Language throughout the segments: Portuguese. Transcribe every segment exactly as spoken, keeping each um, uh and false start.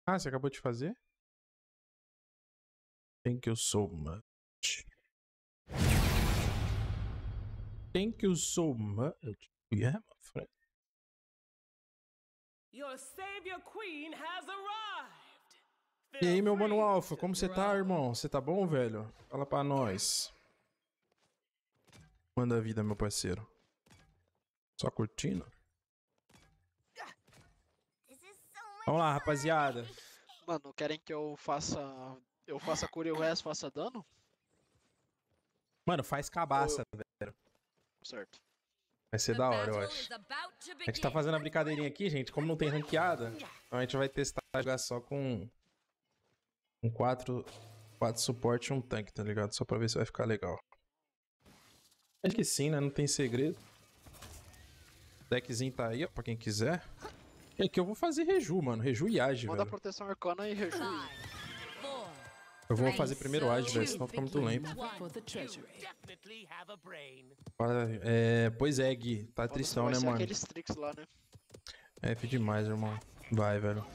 Ah, você acabou de fazer? Thank you so much. Thank you so much. Yeah, my friend. Your savior queen has arrived. E aí, meu mano Alpha, como você tá, irmão? Você tá bom, velho? Fala pra nós. Manda a vida, meu parceiro. Só curtindo? Vamos lá, rapaziada. Mano, querem que eu faça. Eu faça cura e o resto faça dano? Mano, faz cabaça, velho. Certo. Vai ser da hora, eu acho. A gente tá fazendo a brincadeirinha aqui, gente. Como não tem ranqueada, então a gente vai testar jogar só com. Com quatro. Quatro suporte e um tanque, tá ligado? Só pra ver se vai ficar legal. Acho que sim, né? Não tem segredo. O deckzinho tá aí, ó, pra quem quiser. E aqui eu vou fazer Reju, mano. Reju e Age, Manda velho. proteção arcana e Reju. Eu vou fazer primeiro Age, velho, senão fica muito lento. É, pois é, Gui. Tá tristão, né, mano? Aqueles tricks lá, né? É F demais, irmão. Vai, velho.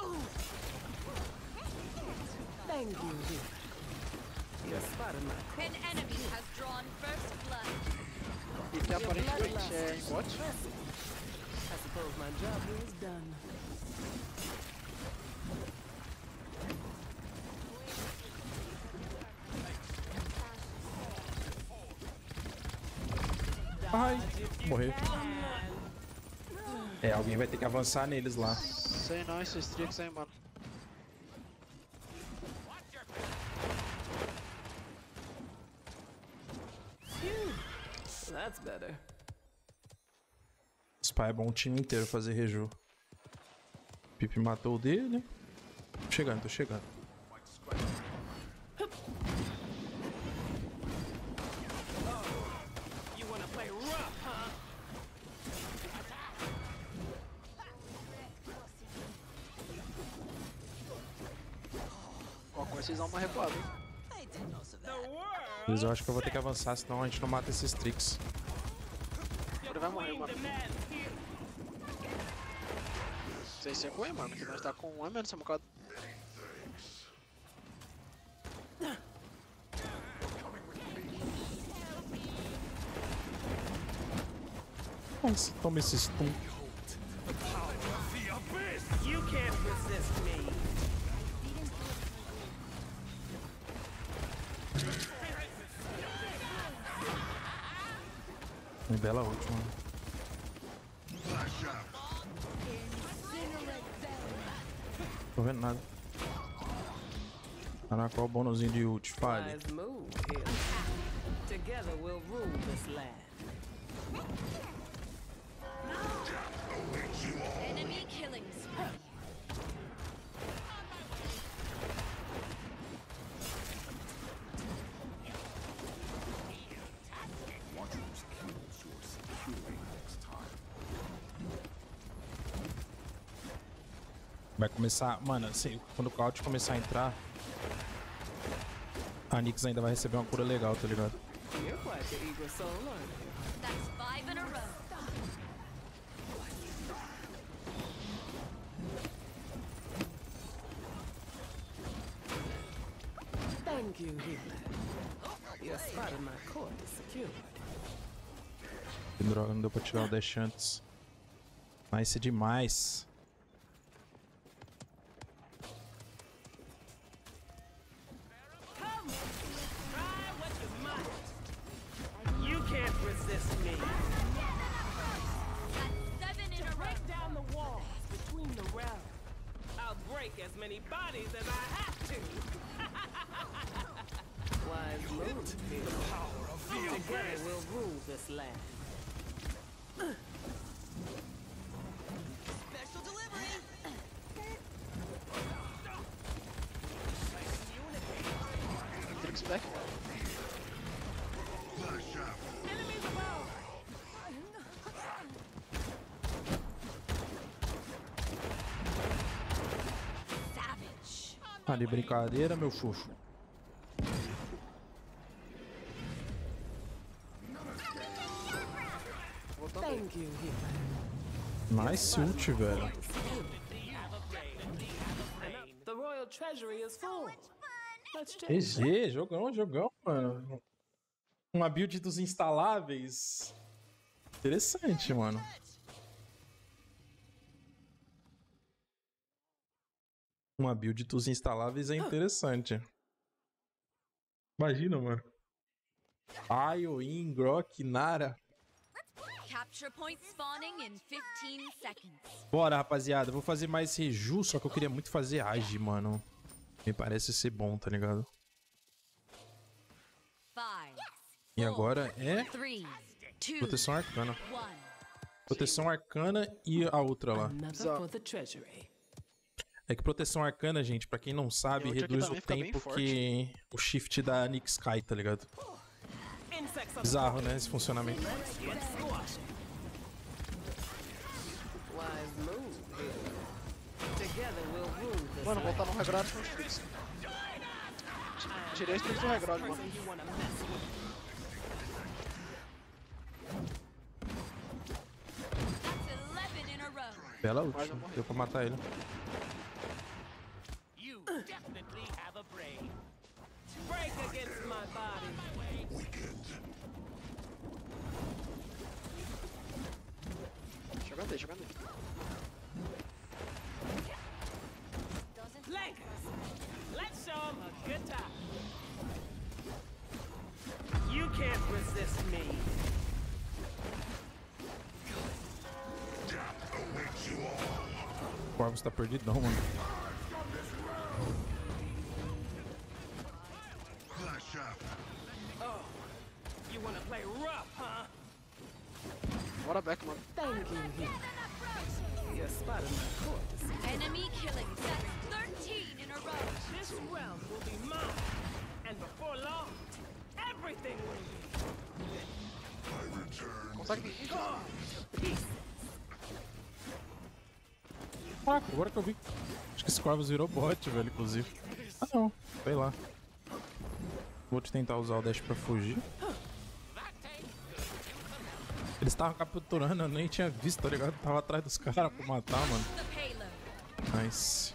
E que aparentemente é em bot. I suppose my job here is done. Ai, morreu. É, alguém vai ter que avançar neles lá. Sei não, esses tricks aí, mano. That's better. Spy é bom o time inteiro fazer Reju. Pipe matou o dele. Tô chegando, tô chegando. Qualquer coisa vocês dão uma recuada, hein? Mas eu acho que eu vou ter que avançar, senão a gente não mata esses tricks. Ele vai morrer, mano. Vocês se recuem, mano, que nós tá com um a menos, é um bocado. Nossa, toma esse stun. You can't resist me. Uma bela última. Tô vendo nada. Caraca, qual o bônusinho de ult? Fale. Wise move, kid. Together we'll rule this land. Enemy killing spree. Vai começar... Mano, assim, quando o Cloud começar a entrar, a Nyx ainda vai receber uma cura legal, tá ligado? You're quite the eager soul, aren't you? That's five in a row. Thank you, healer. Your spot in my court is secured. Que droga, não deu pra tirar o dash antes. Nice demais. You can't resist me. That's seven in a row. Break down the walls between the realms. I'll break as many bodies as I have to. Wise move, kid. Together we'll rule this land. Special delivery. Tricks back. Enemies above. Savage. Tá de brincadeira, meu fofo. Thank you, healer. Nice ult, velho. And not treasury is full. Let's check. G G, jogão, jogão, mano. Uma build dos instaláveis. Interessante, mano. Uma build dos instaláveis é interessante. Imagina, mano. Ioin, Grok, Nara. Capture point spawning in fifteen seconds. Bora, rapaziada. Vou fazer mais Reju, só que eu queria muito fazer Age, mano. Me parece ser bom, tá ligado? Five, E agora é three, two, Proteção Arcana. one. Proteção Arcana e a outra lá. Another for the treasury. É que Proteção Arcana, gente, pra quem não sabe, E outra que reduz o também fica bem tempo forte. que o shift da Nyx cai, tá ligado? Insects on Bizarro, né, esse funcionamento. Let's get squashing. Wise move here. Together we'll rule this Mano, land. voltar no regrado com os tricks. Tirei os tricks do regrado, mano. Person you wanna mess with. That's eleven in a row. Bela ult, deu pra matar ele. You definitely have a brain. Break against my body. Jogando aí, jogando aí. Lakers, let's show 'em a good time. You can't resist me. O Corvus tá perdidão, mano. You wanna play rough, huh? Bora back, mano. Thank you. You're spotting my course. Enemy killing. That's thirteen in a row. This realm will be mine, and before long, everything will be. Consegue vir? Peace. Caraca, agora que eu vi. Acho que esse Corvus virou bot, velho, inclusive. Ah, não. Sei lá. Vou te tentar usar o dash pra fugir. Eles estavam capturando, eu nem tinha visto, tá ligado? Tava atrás dos caras pra matar, mano. The payload. Nice.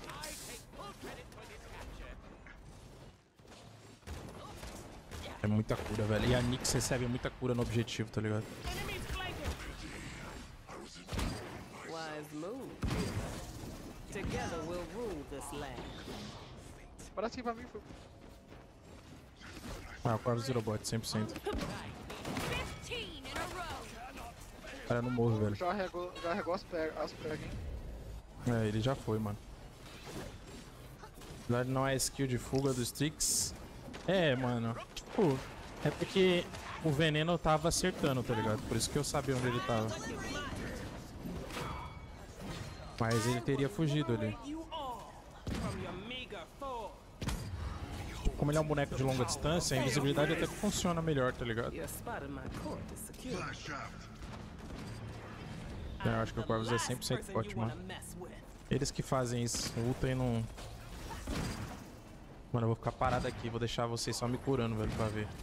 É muita cura, velho. E a Nyx recebe muita cura no objetivo, tá ligado? Enemies flanking. Wise move. Together we'll rule this land. Parece que pra mim foi. Ah, o Corvus virou bot, cem por cento. fifteen in a row. Cara, eu não morro, velho. Já regou, já regou as pregas, as pregas, hein? É, ele já foi, mano. Na verdade, não é skill de fuga do Strix. É, mano. Tipo, é porque o veneno tava acertando, tá ligado? Por isso que eu sabia onde ele tava. Mas ele teria fugido ali. You all from your meager force. Como ele é um boneco de longa distância, a invisibilidade até que funciona melhor, tá ligado? You're spotting my court is secure. Eu acho que o Corvus é cem por cento forte, mano. Eles que fazem isso, luta e não... Mano, eu vou ficar parado aqui, vou deixar vocês só me curando, velho, pra ver.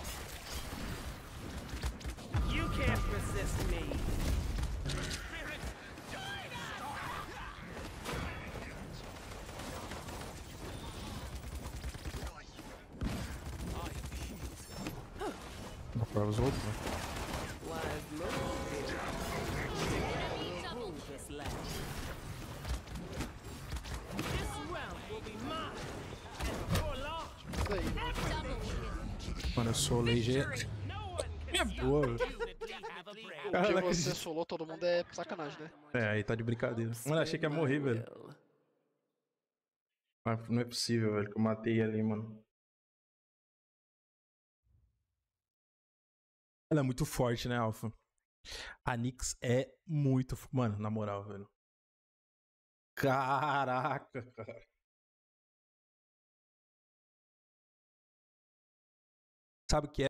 You can't resist me. O Corvus voltou. Wise move. We'll rule this land. This realm will be mine, and before long, Isso aí. Double kill. Mano, eu sou leger. no one É can boa, velho. definitely have a brain. O Cara, que não você acredito. solou todo mundo é sacanagem, né? É, aí tá de brincadeira. Mano, achei que ia morrer, velho. Mas não é possível, velho, que eu matei ali, mano. Ela é muito forte, né, Alpha? A Nyx é muito... fo- Mano, na moral, velho. Caraca, cara. Sabe o que é?